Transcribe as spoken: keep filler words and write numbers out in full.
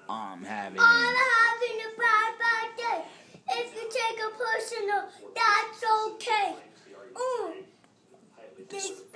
I'm having. I'm having a bad, bad day. If you take it personal, that's okay. Mm. This